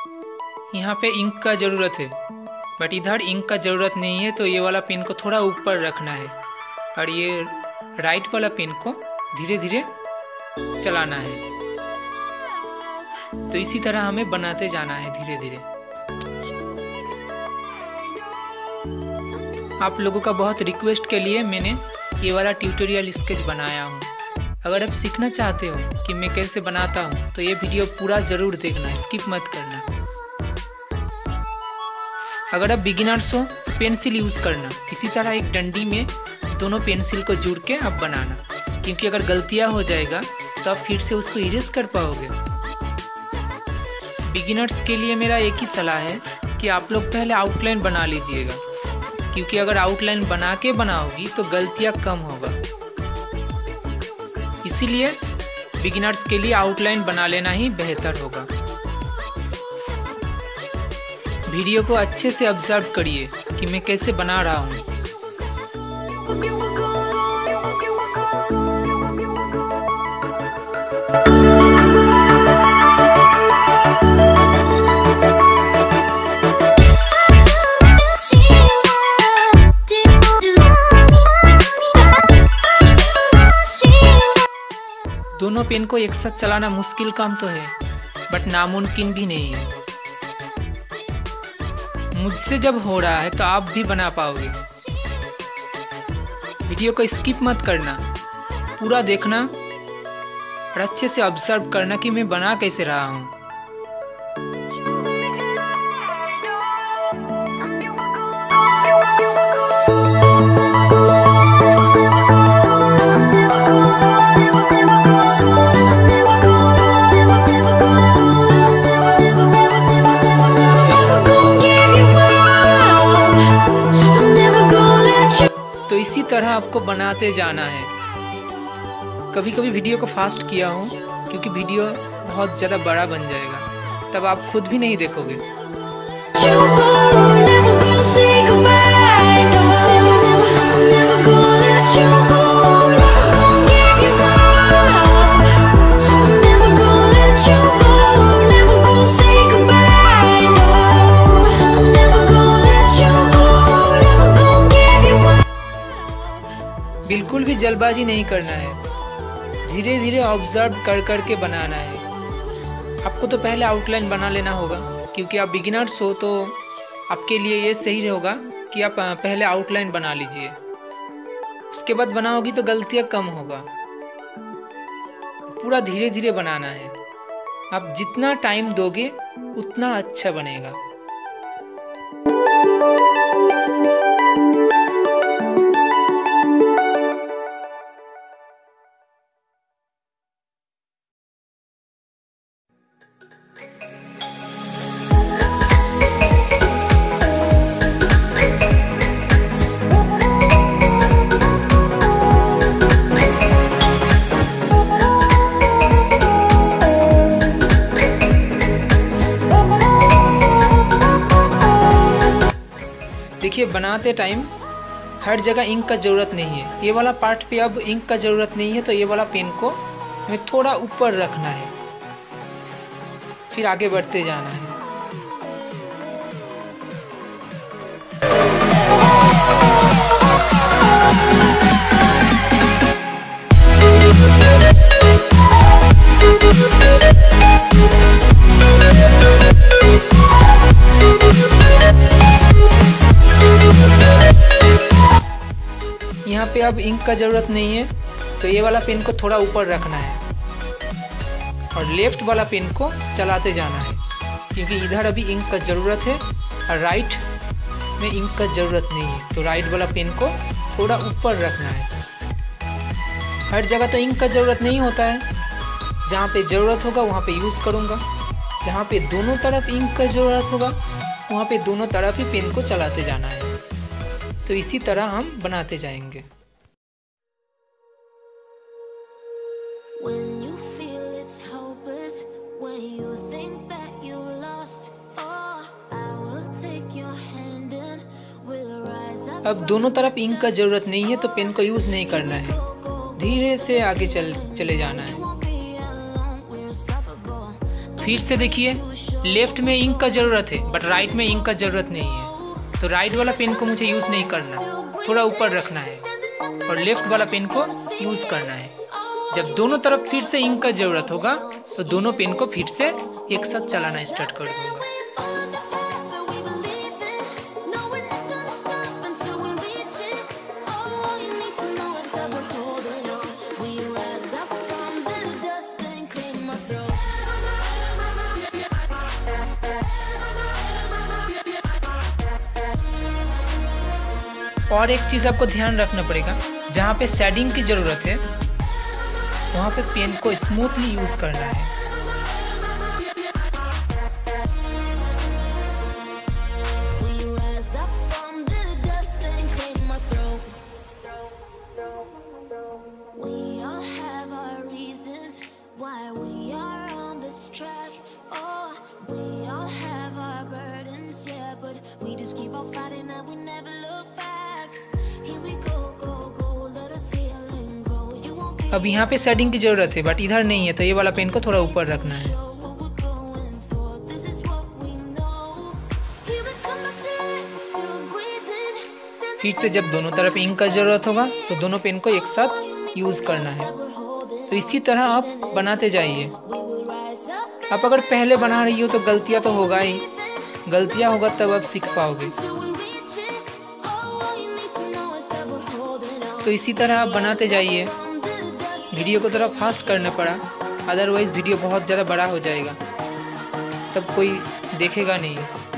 यहाँ पे इंक का ज़रूरत है, बट इधर इंक का ज़रूरत नहीं है, तो ये वाला पेन को थोड़ा ऊपर रखना है और ये राइट वाला पेन को धीरे धीरे चलाना है। तो इसी तरह हमें बनाते जाना है धीरे धीरे। आप लोगों का बहुत रिक्वेस्ट के लिए मैंने ये वाला ट्यूटोरियल स्केच बनाया हूँ। अगर आप सीखना चाहते हो कि मैं कैसे बनाता हूँ तो ये वीडियो पूरा ज़रूर देखना, स्किप मत करना। अगर आप बिगिनर्स हो पेंसिल यूज़ करना, इसी तरह एक डंडी में दोनों पेंसिल को जोड़ के आप बनाना, क्योंकि अगर गलतियाँ हो जाएगा तो आप फिर से उसको इरेज कर पाओगे। बिगिनर्स के लिए मेरा एक ही सलाह है कि आप लोग पहले आउटलाइन बना लीजिएगा, क्योंकि अगर आउटलाइन बना के बनाओगी तो गलतियाँ कम होगा। इसीलिए बिगिनर्स के लिए आउटलाइन बना लेना ही बेहतर होगा। वीडियो को अच्छे से ऑब्जर्व करिए कि मैं कैसे बना रहा हूँ। दोनों पेन को एक साथ चलाना मुश्किल काम तो है, बट नामुमकिन भी नहीं है। मुझसे जब हो रहा है तो आप भी बना पाओगे। वीडियो को स्किप मत करना, पूरा देखना और अच्छे से ऑब्जर्व करना कि मैं बना कैसे रहा हूँ। तो इसी तरह आपको बनाते जाना है। कभी कभी वीडियो को फास्ट किया हूँ क्योंकि वीडियो बहुत ज़्यादा बड़ा बन जाएगा, तब आप खुद भी नहीं देखोगे। बिल्कुल भी जल्दबाजी नहीं करना है, धीरे धीरे ऑब्जर्व कर कर के बनाना है। आपको तो पहले आउटलाइन बना लेना होगा, क्योंकि आप बिगिनर्स हो तो आपके लिए ये सही होगा कि आप पहले आउटलाइन बना लीजिए, उसके बाद बनाओगी तो गलतियाँ कम होगा। पूरा धीरे धीरे बनाना है। आप जितना टाइम दोगे उतना अच्छा बनेगा। देखिए, बनाते टाइम हर जगह इंक का ज़रूरत नहीं है। ये वाला पार्ट पे अब इंक का ज़रूरत नहीं है, तो ये वाला पेन को हमें थोड़ा ऊपर रखना है, फिर आगे बढ़ते जाना है। यहाँ पे अब इंक का ज़रूरत नहीं है, तो ये वाला पेन को थोड़ा ऊपर रखना है और लेफ्ट वाला पेन को चलाते जाना है, क्योंकि इधर अभी इंक का ज़रूरत है और राइट में इंक का ज़रूरत नहीं है, तो राइट वाला पेन को थोड़ा ऊपर रखना है। हर जगह तो इंक का ज़रूरत नहीं होता है, जहाँ पे ज़रूरत होगा वहाँ पे यूज़ करूँगा। जहाँ पे दोनों तरफ इंक का ज़रूरत होगा वहाँ पे दोनों तरफ ही पेन को चलाते जाना है। तो इसी तरह हम बनाते जाएंगे। अब दोनों तरफ इंक का ज़रूरत नहीं है, तो पेन को यूज़ नहीं करना है, धीरे से आगे चले जाना है। फिर से देखिए, लेफ्ट में इंक का ज़रूरत है बट राइट में इंक का ज़रूरत नहीं है, तो राइट वाला पेन को मुझे यूज़ नहीं करना, थोड़ा ऊपर रखना है और लेफ्ट वाला पेन को यूज़ करना है। जब दोनों तरफ फिर से इंक का ज़रूरत होगा तो दोनों पेन को फिर से एक साथ चलाना स्टार्ट कर दूँगा। और एक चीज़ आपको ध्यान रखना पड़ेगा, जहाँ पे शेडिंग की ज़रूरत है वहाँ पे पेन को स्मूथली यूज़ करना है। अब यहाँ पे शेडिंग की ज़रूरत है बट इधर नहीं है, तो ये वाला पेन को थोड़ा ऊपर रखना है। फिर से जब दोनों तरफ इंक का ज़रूरत होगा तो दोनों पेन को एक साथ यूज़ करना है। तो इसी तरह आप बनाते जाइए। आप अगर पहले बना रही हो तो गलतियाँ तो होगा ही, गलतियाँ होगा तब आप सीख पाओगे। तो इसी तरह आप बनाते जाइए। वीडियो को थोड़ा फास्ट करना पड़ा, अदरवाइज़ वीडियो बहुत ज़्यादा बड़ा हो जाएगा, तब कोई देखेगा नहीं।